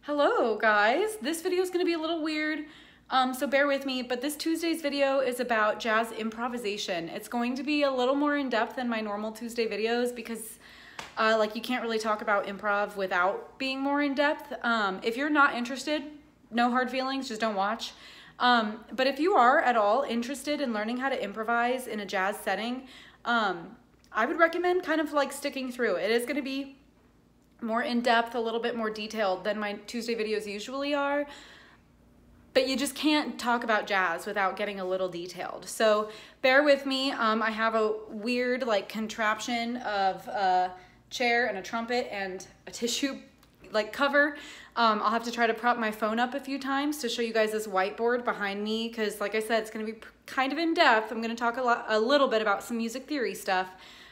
Hello guys, this video is going to be a little weird, so bear with me, but this Tuesday's video is about jazz improvisation. It's going to be a little more in-depth than my normal Tuesday videos because you can't really talk about improv without being more in-depth. If you're not interested, no hard feelings, just don't watch. But if you are at all interested in learning how to improvise in a jazz setting, I would recommend kind of like sticking through. It is going to be more in-depth, a little bit more detailed than my Tuesday videos usually are, but you just can't talk about jazz without getting a little detailed. So bear with me. I have a weird like contraption of a chair and a trumpet and a tissue like cover. I'll have to try to prop my phone up a few times to show you guys this whiteboard behind me because like I said, it's going to be kind of in-depth. I'm going to talk a little bit about some music theory stuff.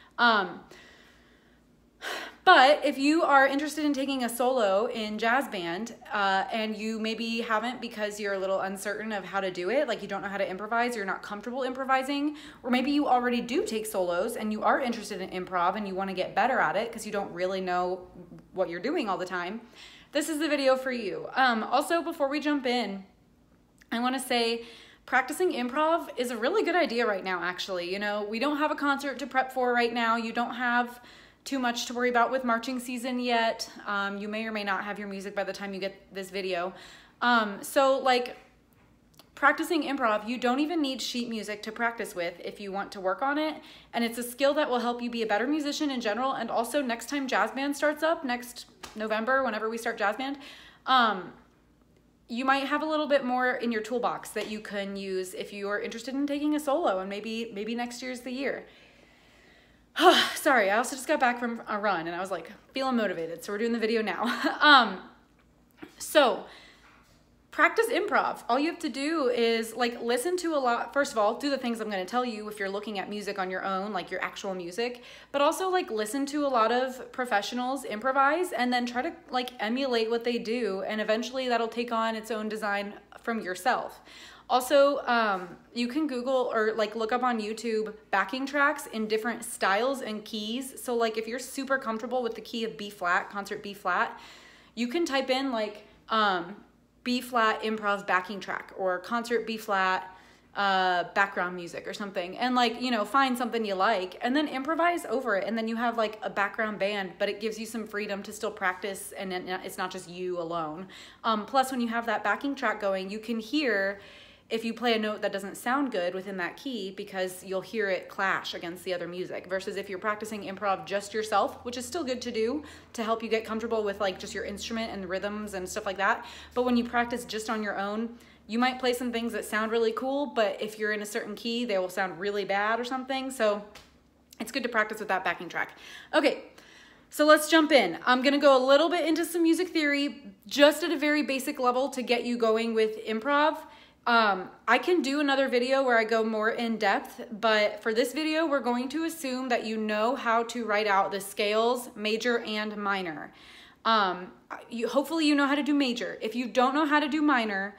But if you are interested in taking a solo in jazz band and you maybe haven't because you're a little uncertain of how to do it, like you don't know how to improvise, you're not comfortable improvising, or maybe you already do take solos and you are interested in improv and you want to get better at it because you don't really know what you're doing all the time, this is the video for you. Also, before we jump in, I want to say practicing improv is a really good idea right now, actually. You know, we don't have a concert to prep for right now. You don't have too much to worry about with marching season yet. You may or may not have your music by the time you get this video. So like practicing improv, you don't even need sheet music to practice with if you want to work on it. And it's a skill that will help you be a better musician in general. And also next time jazz band starts up, next November, whenever we start jazz band, you might have a little bit more in your toolbox that you can use if you are interested in taking a solo, and maybe next year's the year. Sorry, I also just got back from a run and I was like feeling motivated, so we're doing the video now. So practice improv. All you have to do is like listen to a lot. First of all, do the things I'm going to tell you if you're looking at music on your own, like your actual music, but also like listen to a lot of professionals improvise and then try to like emulate what they do, and eventually that'll take on its own design from yourself. Also, you can Google or like look up on YouTube backing tracks in different styles and keys. So like if you're super comfortable with the key of B flat, concert B flat, you can type in like B flat improv backing track or concert B flat background music or something, and like, you know, find something you like and then improvise over it, and then you have like a background band, but it gives you some freedom to still practice and it's not just you alone. Plus when you have that backing track going, you can hear if you play a note that doesn't sound good within that key because you'll hear it clash against the other music, versus if you're practicing improv just yourself, which is still good to do to help you get comfortable with like just your instrument and the rhythms and stuff like that. But when you practice just on your own, you might play some things that sound really cool, but if you're in a certain key, they will sound really bad or something. So it's good to practice with that backing track. Okay. So let's jump in. I'm gonna go a little bit into some music theory just at a very basic level to get you going with improv. I can do another video where I go more in depth, but for this video, we're going to assume that you know how to write out the scales, major and minor. Hopefully you know how to do major. If you don't know how to do minor,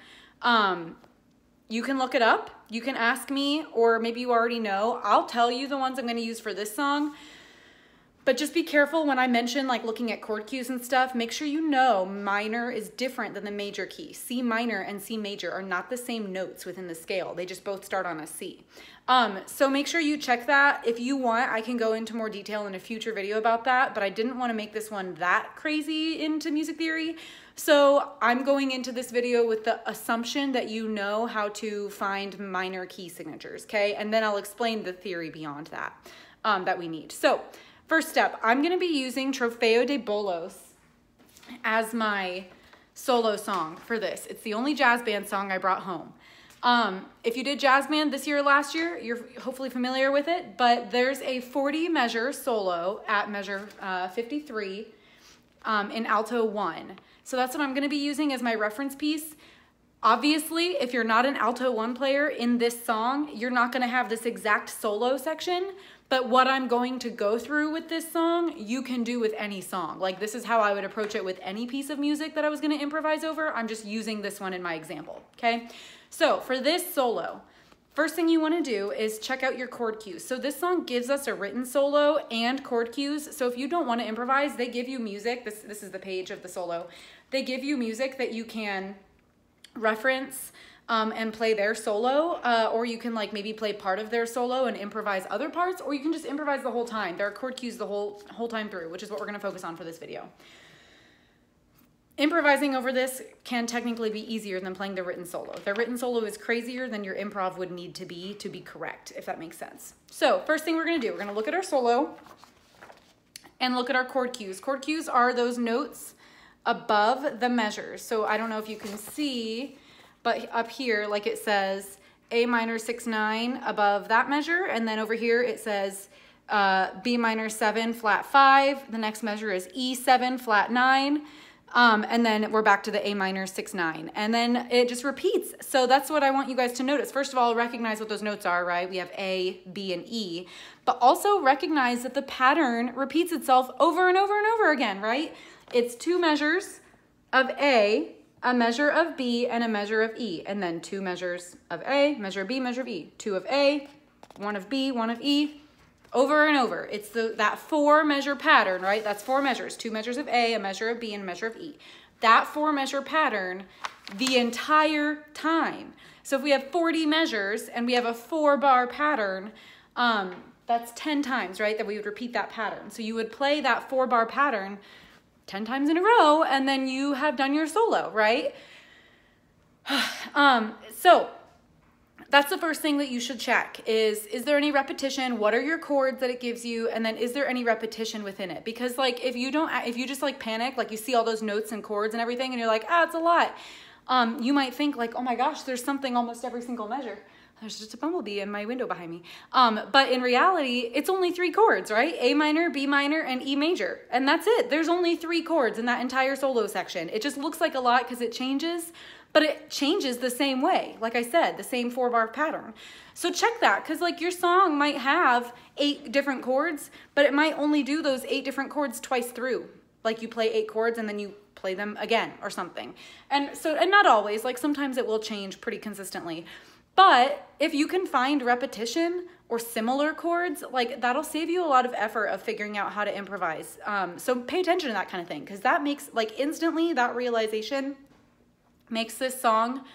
you can look it up. You can ask me, or maybe you already know. I'll tell you the ones I'm going to use for this song. But just be careful when I mention like looking at chord cues and stuff. Make sure you know minor is different than the major key. C minor and C major are not the same notes within the scale. They just both start on a C. So make sure you check that. If you want, I can go into more detail in a future video about that, but I didn't want to make this one that crazy into music theory. So I'm going into this video with the assumption that you know how to find minor key signatures, okay? And then I'll explain the theory beyond that, that we need. So first step, I'm going to be using Trofeo de Bolos as my solo song for this. It's the only jazz band song I brought home. If you did jazz band this year or last year, you're hopefully familiar with it, but there's a 40 measure solo at measure 53 in alto 1. So that's what I'm going to be using as my reference piece. Obviously, if you're not an alto 1 player in this song, you're not going to have this exact solo section, but what I'm going to go through with this song, you can do with any song. Like this is how I would approach it with any piece of music that I was going to improvise over. I'm just using this one in my example, okay? So for this solo, First thing you want to do is check out your chord cues. So this song gives us a written solo and chord cues. So if you don't want to improvise, they give you music. This is the page of the solo. They give you music that you can reference and play their solo, or you can like maybe play part of their solo and improvise other parts, or you can just improvise the whole time. There are chord cues the whole time through, which is what we're going to focus on for this video. Improvising over this can technically be easier than playing the written solo. The written solo is crazier than your improv would need to be correct, if that makes sense. So first thing we're gonna do, we're gonna look at our solo and look at our chord cues. Chord cues are those notes above the measures. So I don't know if you can see, but up here, like it says A minor 6/9 above that measure, and then over here it says B minor 7 flat 5. The next measure is E7 flat 9. And then we're back to the A minor 6/9, and then it just repeats. So that's what I want you guys to notice. First of all, recognize what those notes are, right? We have A, B, and E, but also recognize that the pattern repeats itself over and over and over again, right? It's 2 measures of A, a measure of B, and a measure of E, and then 2 measures of A, measure of B, measure of E, 2 of A, 1 of B, 1 of E, over and over. It's that 4 measure pattern, right? That's 4 measures, 2 measures of A, a measure of B, and a measure of E. That 4 measure pattern the entire time. So if we have 40 measures and we have a 4 bar pattern, that's 10 times, right? That we would repeat that pattern. So you would play that 4 bar pattern 10 times in a row, and then you have done your solo, right? So that's the first thing that you should check is there any repetition? What are your chords that it gives you? And then is there any repetition within it? Because like if you just like panic, like you see all those notes and chords and everything and you're like, it's a lot. You might think like, oh my gosh, there's something almost every single measure. There's just a bumblebee in my window behind me. But in reality, it's only 3 chords, right? A minor, B minor, and E major. And that's it. There's only 3 chords in that entire solo section. It just looks like a lot because it changes, but it changes the same way. Like I said, the same 4 bar pattern. So check that, because like your song might have 8 different chords, but it might only do those 8 different chords twice through. Like you play 8 chords and then you play them again or something. And not always, like sometimes it will change pretty consistently. But if you can find repetition or similar chords, like that'll save you a lot of effort of figuring out how to improvise. So pay attention to that kind of thing, because that makes like instantly that realization makes this song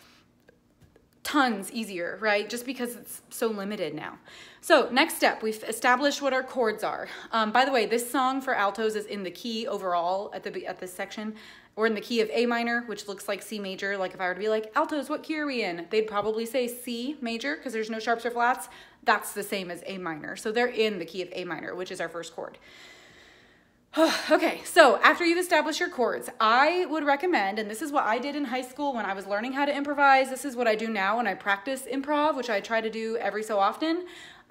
tons easier, right? Just because it's so limited now. So next step, we've established what our chords are. By the way, this song for altos is in the key overall at this section. We're in the key of A minor, which looks like C major. Like if I were to be like, altos, what key are we in? They'd probably say C major because there's no sharps or flats. That's the same as A minor. So they're in the key of A minor, which is our first chord. Okay, so after you've established your chords, I would recommend, and this is what I did in high school when I was learning how to improvise, this is what I do now when I practice improv, which I try to do every so often,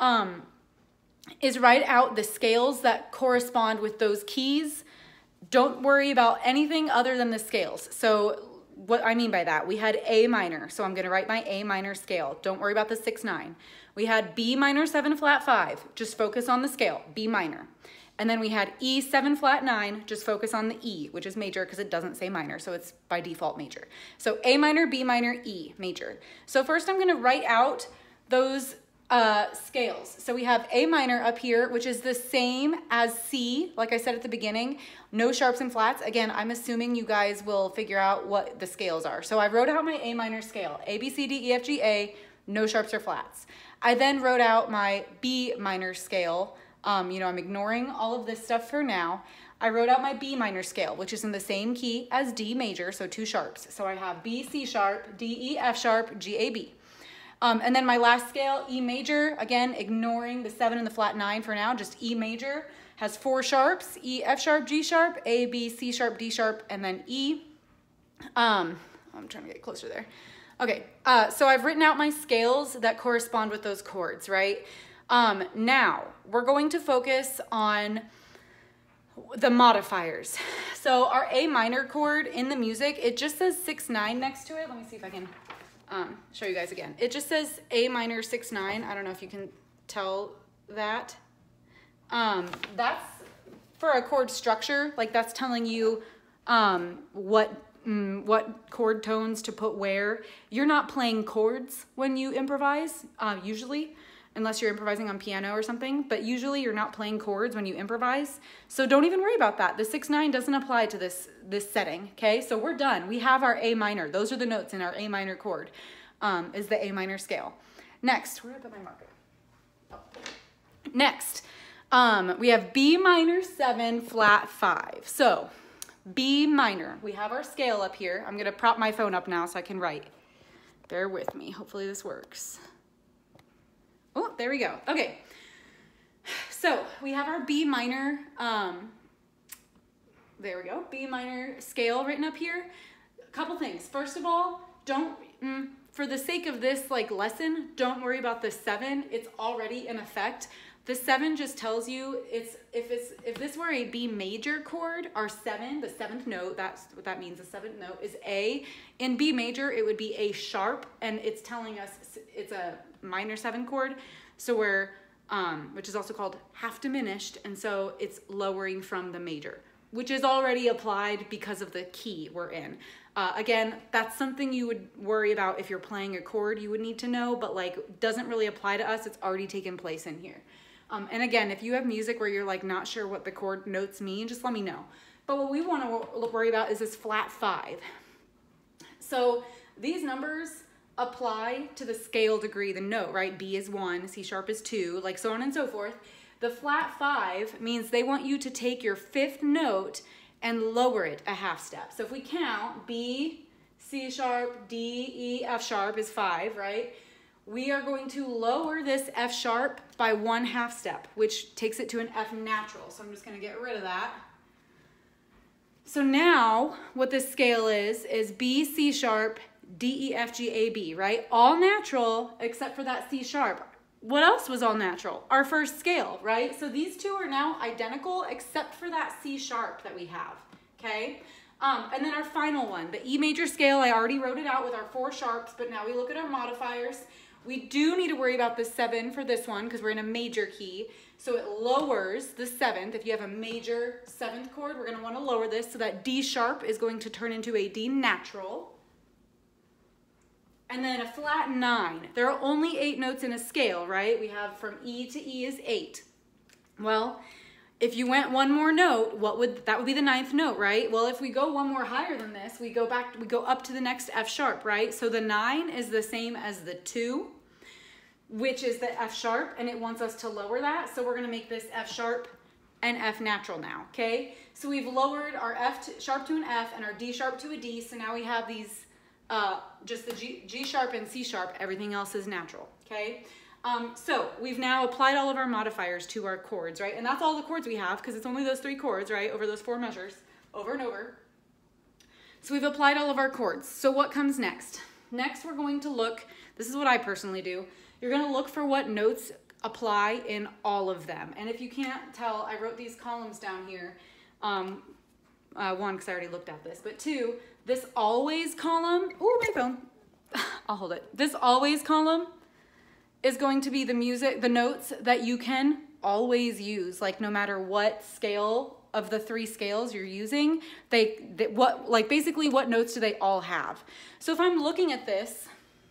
is write out the scales that correspond with those keys. Don't worry about anything other than the scales. So what I mean by that, we had A minor, so I'm gonna write my A minor scale. Don't worry about the 6/9. We had B minor 7 flat 5, just focus on the scale, B minor. And then we had E 7 flat 9, just focus on the E, which is major because it doesn't say minor, so it's by default major. So A minor, B minor, E major. So first I'm gonna write out those scales. So we have A minor up here, which is the same as C, like I said at the beginning, no sharps and flats. Again, I'm assuming you guys will figure out what the scales are. So I wrote out my A minor scale, A, B, C, D, E, F, G, A, no sharps or flats. I then wrote out my B minor scale. You know, I'm ignoring all of this stuff for now. I wrote out my B minor scale, which is in the same key as D major, so 2 sharps. So I have B, C sharp, D, E, F sharp, G, A, B. And then my last scale, E major, again, ignoring the 7 and the flat 9 for now, just E major, has 4 sharps, E, F sharp, G sharp, A, B, C sharp, D sharp, and then E. I'm trying to get closer there. Okay, so I've written out my scales that correspond with those chords, right? Now, we're going to focus on the modifiers. So our A minor chord in the music, it just says 6/9 next to it. Let me see if I can show you guys again. It just says A minor 6/9. I don't know if you can tell that. That's for a chord structure, like that's telling you what what chord tones to put where. You're not playing chords when you improvise, usually, unless you're improvising on piano or something, but usually you're not playing chords when you improvise. So don't even worry about that. The 6/9 doesn't apply to this setting, okay? So we're done. We have our A minor. Those are the notes in our A minor chord, is the A minor scale. Next, where did I put my marker? Oh. Next, we have B minor 7 flat 5. So B minor, we have our scale up here. I'm gonna prop my phone up now so I can write. Bear with me, hopefully this works. Oh, there we go. Okay, so we have our B minor, there we go, B minor scale written up here. A couple things. First of all, for the sake of this lesson, don't worry about the 7. It's already in effect. The 7 just tells you if this were a B major chord, our 7, the 7th note, that's what that means. The 7th note is A. In B major, it would be A sharp, and it's telling us it's a minor 7 chord. So we're, which is also called half diminished, and so it's lowering from the major, which is already applied because of the key we're in. Again, that's something you would worry about if you're playing a chord. You would need to know, but doesn't really apply to us. It's already taken place in here. And again, if you have music where you're not sure what the chord notes mean, just let me know. But what we want to worry about is this flat 5. So these numbers apply to the scale degree, the note, right? B is 1, C sharp is 2, so on and so forth. The flat 5 means they want you to take your 5th note and lower it a half step. So if we count, B, C sharp, D, E, F sharp is 5, right? We are going to lower this F sharp by 1/2 step, which takes it to an F natural. So I'm just gonna get rid of that. So now what this scale is B, C sharp, D, E, F, G, A, B, right? All natural except for that C sharp. What else was all natural? Our first scale, right? So these two are now identical except for that C sharp that we have, okay? And then our final one, the E major scale, I already wrote it out with our 4 sharps, but now we look at our modifiers. We do need to worry about the 7 for this one because we're in a major key. So it lowers the 7th. If you have a major 7th chord, we're gonna wanna lower this so that D sharp is going to turn into a D natural. And then a flat 9. There are only 8 notes in a scale, right? We have from E to E is 8. Well, if you went one more note, that would be the 9th note, right? Well, if we go one more higher than this, we go up to the next F sharp, right? So the 9 is the same as the 2, which is the F sharp, and it wants us to lower that. So we're gonna make this F sharp and F natural now, okay? So we've lowered our F sharp to an F and our D sharp to a D, so now we have these, just the G sharp and C sharp, everything else is natural, okay? So we've now applied all of our modifiers to our chords, right? And that's all the chords we have because it's only those 3 chords, right? Over those 4 measures, over and over. So we've applied all of our chords. So what comes next? Next, we're going to look, this is what I personally do. You're gonna look for what notes apply in all of them. And if you can't tell, I wrote these columns down here. 1, because I already looked at this, but 2, this always column, oh, my phone, I'll hold it. This always column is going to be the notes that you can always use, no matter what scale of the 3 scales you're using, basically what notes do they all have. So if I'm looking at this,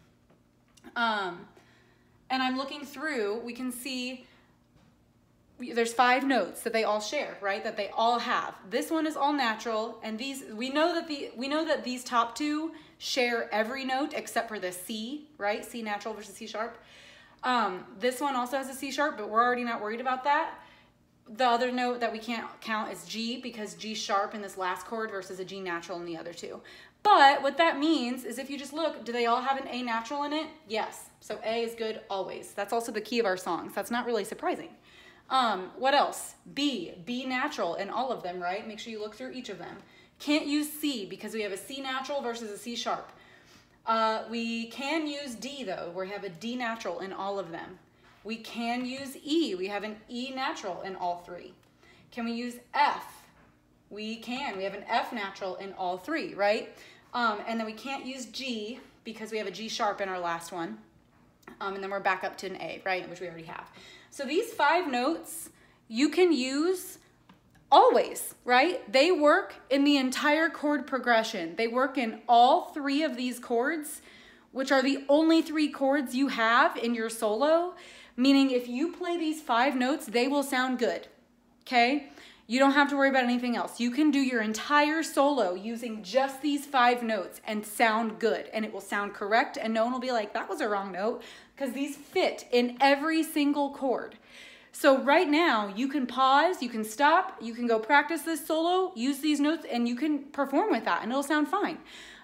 and I'm looking through, we can see there's 5 notes that they all share, right? That they all have. This one is all natural, and we know that these top 2 share every note except for the C, right? C natural versus C sharp. This one also has a C sharp, but we're already not worried about that. The other note that we can't count is G because G sharp in this last chord versus a G natural in the other 2. But what that means is if you just look, do they all have an A natural in it? Yes. So A is good always. That's also the key of our songs. That's not really surprising. What else? B natural in all of them, right? Make sure you look through each of them. Can't use C because we have a C natural versus a C sharp. We can use D though. We have a D natural in all of them. We can use E. We have an E natural in all 3. Can we use F? We can. We have an F natural in all 3, right? And then we can't use G because we have a G sharp in our last one. And then we're back up to an A, right? Which we already have. So these 5 notes you can use always, right? They work in the entire chord progression. They work in all 3 of these chords, which are the only 3 chords you have in your solo, meaning if you play these 5 notes, they will sound good, okay? You don't have to worry about anything else. You can do your entire solo using just these 5 notes and sound good, and it will sound correct, and no one will be like, that was a wrong note, because these fit in every single chord. So right now, you can pause, you can stop, you can go practice this solo, use these notes, and you can perform with that, and it'll sound fine.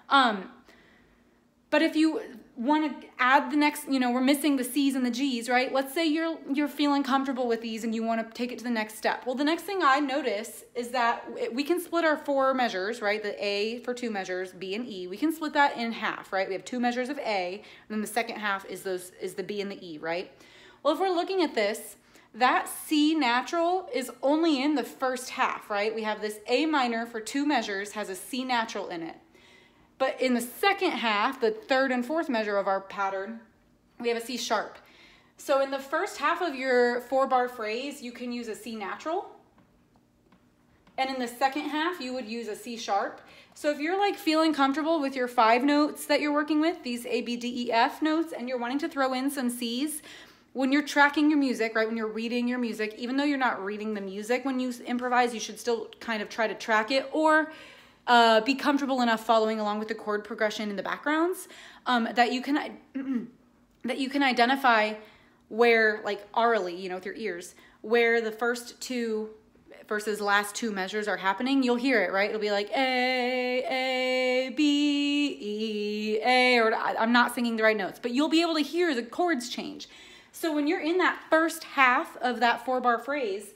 But if you want to add the next, we're missing the C's and the G's, right? Let's say you're feeling comfortable with these and you want to take it to the next step. Well, the next thing I notice is that we can split our 4 measures, right? The A for 2 measures, B and E. We can split that in half, right? We have 2 measures of A, and then the second half is the B and the E, right? Well, if we're looking at this, that C natural is only in the first half, right? We have this A minor for 2 measures has a C natural in it. But in the second half, the 3rd and 4th measure of our pattern, we have a C sharp. So in the first half of your 4-bar phrase, you can use a C natural. And in the second half, you would use a C sharp. So if you're like feeling comfortable with your 5 notes that you're working with, these A, B, D, E, F notes, and you're wanting to throw in some Cs, when you're tracking your music, right, when you're reading your music, even though you're not reading the music when you improvise, you should still kind of try to track it, or be comfortable enough following along with the chord progression in the backgrounds that you can identify where, like orally, with your ears, where the first 2 versus last 2 measures are happening. You'll hear it, right? It'll be like A, B, E, A, or I'm not singing the right notes, but you'll be able to hear the chords change. So when you're in that first half of that 4-bar phrase,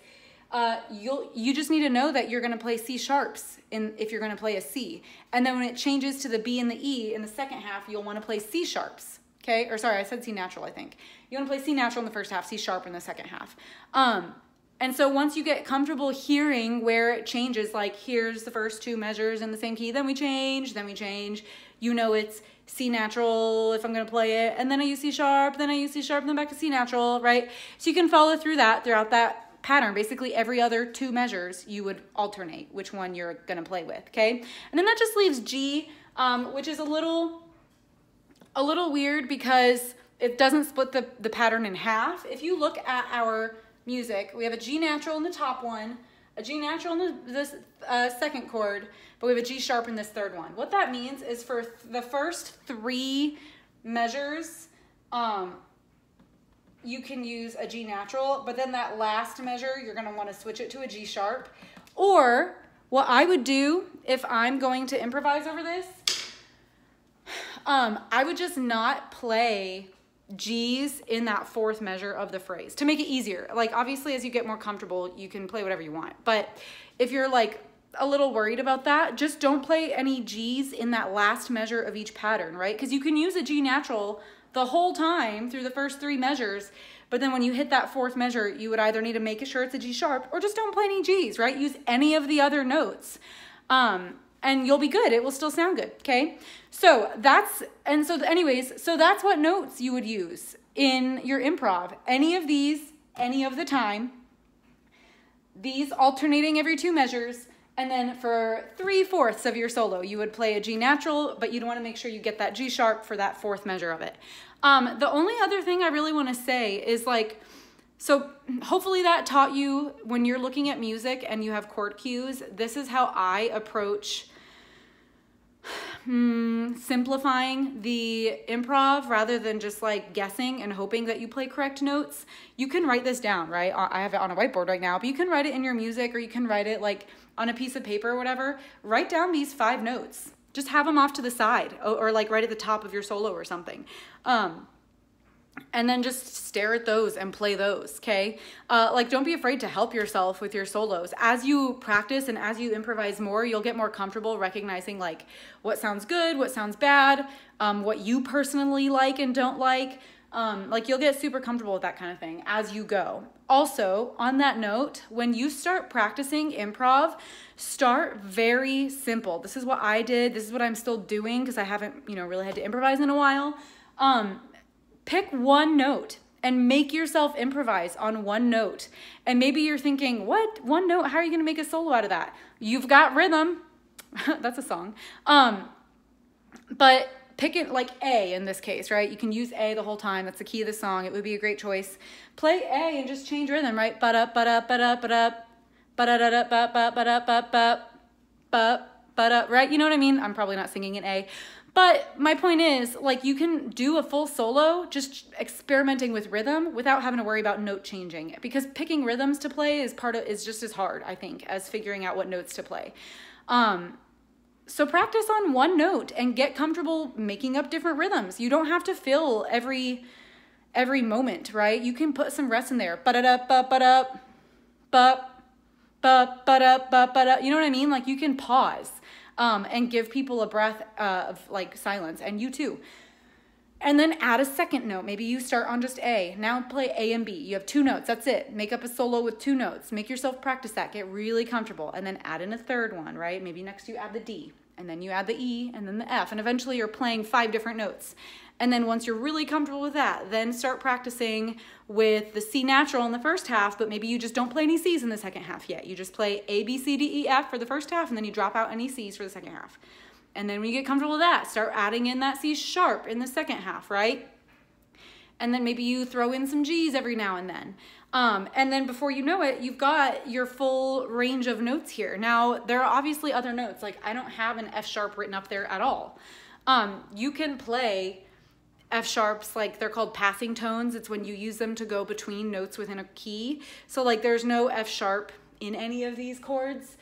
you just need to know that you're going to play C sharps if you're going to play a C. And then when it changes to the B and the E in the second half, you'll want to play C sharps. Okay? Or sorry, I said C natural, I think. You want to play C natural in the first half, C sharp in the second half. And so once you get comfortable hearing where it changes, like here's the first 2 measures in the same key, then we change, you know it's C natural if I'm going to play it, and then I use C sharp, then I use C sharp, then back to C natural, right? So you can follow through that throughout that pattern. Basically every other 2 measures you would alternate which one you're going to play with, okay? And then that just leaves G, which is a little weird because it doesn't split the pattern in half. If you look at our music, we have a G natural in the top one, a G natural in this second chord, but we have a G sharp in this third one. What that means is for the first 3 measures, you can use a G natural, but then that last measure, you're going to want to switch it to a G sharp. Or what I would do if I'm going to improvise over this, I would just not play G's in that 4th measure of the phrase to make it easier. Like obviously as you get more comfortable, you can play whatever you want. But if you're like a little worried about that, just don't play any G's in that last measure of each pattern, right? Because you can use a G natural the whole time through the first 3 measures, but then when you hit that 4th measure, you would either need to make sure it's a G sharp or just don't play any G's, right? Use any of the other notes. And you'll be good. It will still sound good, okay? So that's what notes you would use in your improv. Any of these, any of the time, these alternating every 2 measures, and then for 3/4 of your solo, you would play a G natural, but you'd want to make sure you get that G sharp for that 4th measure of it. The only other thing I really want to say is so hopefully that taught you when you're looking at music and you have chord cues, this is how I approach simplifying the improv rather than just like guessing and hoping that you play correct notes. You can write this down, right? I have it on a whiteboard right now, but you can write it in your music or you can write it like on a piece of paper or whatever. Write down these 5 notes. Just have them off to the side or like right at the top of your solo or something. And then just stare at those and play those, okay? Like don't be afraid to help yourself with your solos. As you practice and as you improvise more, you'll get more comfortable recognizing like what sounds good, what sounds bad, what you personally like and don't like. Like you'll get super comfortable with that kind of thing as you go. Also, on that note, when you start practicing improv, start very simple. This is what I did. This is what I'm still doing because I haven't, really had to improvise in a while. Pick one note and make yourself improvise on one note. And maybe you're thinking, what? One note? How are you going to make a solo out of that? You've got rhythm. That's a song. But pick it like A in this case, right? You can use A the whole time. That's the key of the song. It would be a great choice. Play A and just change rhythm, right? Ba-da, ba-da, ba-da, ba-da, ba-da-da-da, ba-ba, ba-da, ba-ba, ba-ba, right? You know what I mean? I'm probably not singing in A. But my point is, like, you can do a full solo just experimenting with rhythm without having to worry about note changing, because picking rhythms to play is just as hard, I think, as figuring out what notes to play. So practice on one note and get comfortable making up different rhythms. You don't have to fill every moment, right? You can put some rest in there. Ba-da-da, ba-ba-da, ba-ba-da, ba-ba-da. You know what I mean? Like, you can pause. And give people a breath of like silence, and you too. And then add a second note. Maybe you start on just A. Now play A and B. You have 2 notes. That's it. Make up a solo with 2 notes. Make yourself practice that. Get really comfortable. And then add in a third one, right? Maybe next you add the D. And then you add the E and then the F. And eventually you're playing 5 different notes. And then once you're really comfortable with that, then start practicing with the C natural in the first half, but maybe you just don't play any Cs in the second half yet. You just play A, B, C, D, E, F for the first half, and then you drop out any Cs for the second half. And then when you get comfortable with that, start adding in that C sharp in the second half, right? And then maybe you throw in some Gs every now and then. And then before you know it, you've got your full range of notes here. Now, there are obviously other notes. Like, I don't have an F sharp written up there at all. You can play F sharps, like they're called passing tones. It's when you use them to go between notes within a key. So like there's no F sharp in any of these chords.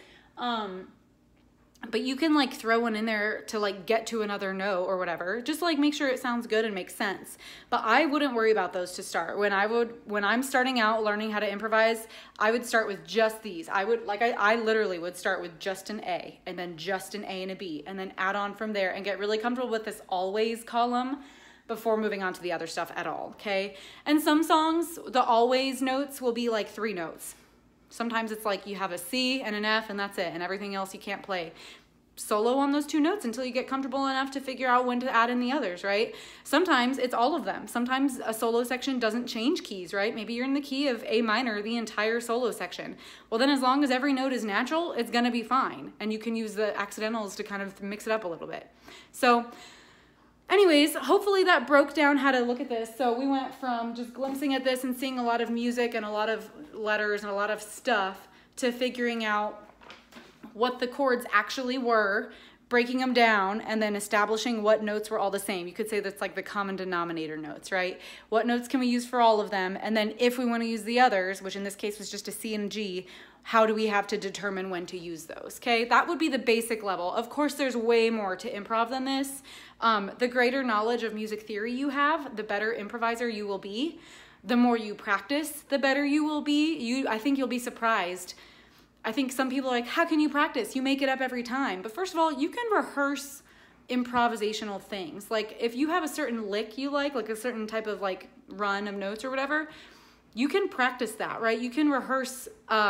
But you can like throw one in there to like get to another note or whatever. Just like make sure it sounds good and makes sense. But I wouldn't worry about those to start. When I'm starting out learning how to improvise, I would start with just these. I literally would start with just an A, and then just an A and a B, and then add on from there and get really comfortable with this always column before moving on to the other stuff at all, okay? And some songs, the always notes will be like 3 notes. Sometimes it's like you have a C and an F and that's it, and everything else you can't play. Solo on those 2 notes until you get comfortable enough to figure out when to add in the others, right? Sometimes it's all of them. Sometimes a solo section doesn't change keys, right? Maybe you're in the key of A minor the entire solo section. Well, then as long as every note is natural, it's gonna be fine. And you can use the accidentals to kind of mix it up a little bit. So anyways, hopefully that broke down how to look at this. So we went from just glimpsing at this and seeing a lot of music and a lot of letters and a lot of stuff to figuring out what the chords actually were, breaking them down, and then establishing what notes were all the same. You could say that's like the common denominator notes, right? What notes can we use for all of them? And then if we want to use the others, which in this case was just a C and a G, how do we have to determine when to use those, okay? That would be the basic level. Of course, there's way more to improv than this. The greater knowledge of music theory you have, the better improviser you will be. The more you practice, the better you will be. I think you'll be surprised. I think some people are like, how can you practice? You make it up every time. But first of all, you can rehearse improvisational things. Like if you have a certain lick you like a certain type of like run of notes or whatever, you can practice that, right? You can rehearse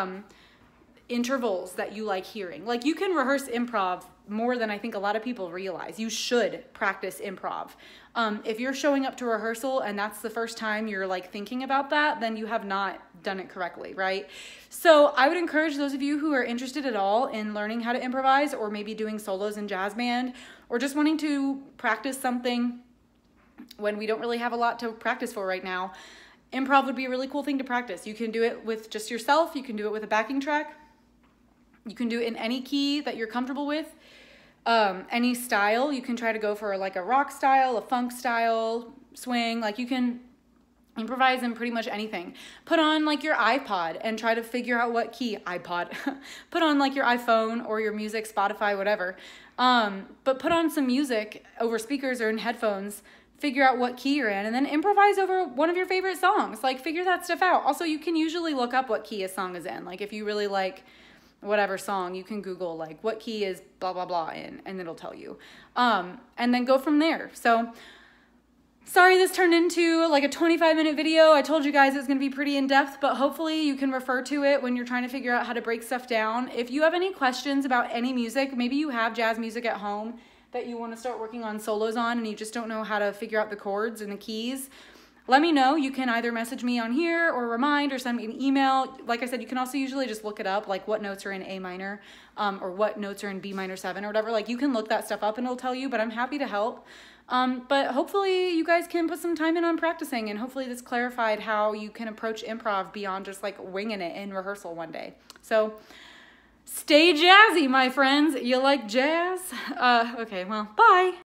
intervals that you like hearing. Like you can rehearse improv more than I think a lot of people realize. You should practice improv. If you're showing up to rehearsal and that's the first time you're like thinking about that, then you have not done it correctly, right? So I would encourage those of you who are interested at all in learning how to improvise, or maybe doing solos in jazz band, or just wanting to practice something when we don't really have a lot to practice for right now. Improv would be a really cool thing to practice. You can do it with just yourself. You can do it with a backing track. You can do it in any key that you're comfortable with. Any style. You can try to go for like a rock style, a funk style, swing. Like you can improvise in pretty much anything. Put on like your iPod and try to figure out what key. Put on like your iPhone or your music, Spotify, whatever. But put on some music over speakers or in headphones. Figure out what key you're in, and then improvise over one of your favorite songs. Like figure that stuff out. Also, you can usually look up what key a song is in. Like if you really like whatever song, you can Google like what key is blah, blah, blah in, and it'll tell you. And then go from there. So sorry this turned into like a 25-minute video. I told you guys it's gonna be pretty in-depth, but hopefully you can refer to it when you're trying to figure out how to break stuff down. If you have any questions about any music, maybe you have jazz music at home that you want to start working on solos on and you just don't know how to figure out the chords and the keys, let me know. You can either message me on here or remind or send me an email. Like I said, you can also usually just look it up, like what notes are in A minor or what notes are in B minor 7 or whatever. Like you can look that stuff up and it'll tell you, but I'm happy to help. But hopefully you guys can put some time in on practicing, and hopefully this clarified how you can approach improv beyond just like winging it in rehearsal one day. So stay jazzy, my friends. You like jazz? Okay, well, bye.